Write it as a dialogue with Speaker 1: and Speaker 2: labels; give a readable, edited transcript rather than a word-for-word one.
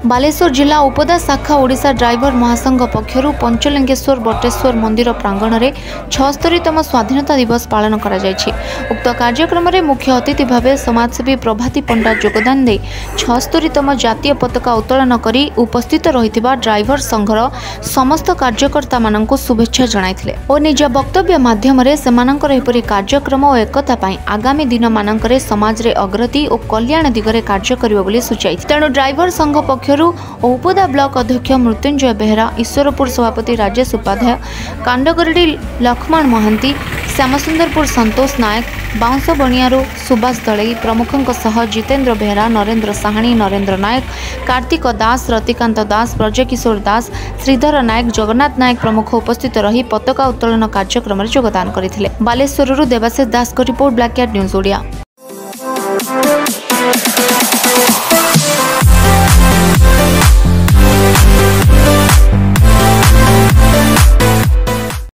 Speaker 1: बालेश्वर जिला उपदा शाखा ओडिशा ड्राइवर महासंघ पक्षरु पंचलिंगेश्वर बटेश्वर मंदिर प्रांगण में 76तम स्वाधीनता दिवस पालन करा जायछि। उक्त कार्यक्रम में मुख्य अतिथि भाव समाजसेवी प्रभाती पंडा योगदान दे 76तम जातीय पताका उत्तोलन करी उपस्थित रहिथिबा ड्राइवर संघर समस्त कार्यकर्ता माननकु शुभेच्छा जणाइथिले और निज वक्तव्य माध्यम रे सेमानंकर एपरि कार्यक्रम और एकता पई आगामी दिन माननकरे समाज रे अग्रति और कल्याण दिगरे कार्य करिवो बोली सूचाई। तेणु ड्राइवर संघ पक्ष उपदा ब्लॉक अध्यक्ष मृत्युंजय बेहरा, ईश्वरपुर सभापति राजेश उपाध्याय, कांडगरडी लक्ष्मण महांती, श्यामसुंदरपुर संतोष नायक, बाउंस बणियारू सुभाष दलई प्रमुखों सह जितेंद्र बेहरा, नरेंद्र साहानी, नरेंद्र नायक, कार्तिक दास, रतिकांत दास, ब्रजकिशोर दास, श्रीधर नायक, जगन्नाथ नायक प्रमुख उपस्थित रही पताका उत्तोलन कार्यक्रम में योगदान करथिले। बालेश्वररू देवाशीष दास को report, black cat news Odia.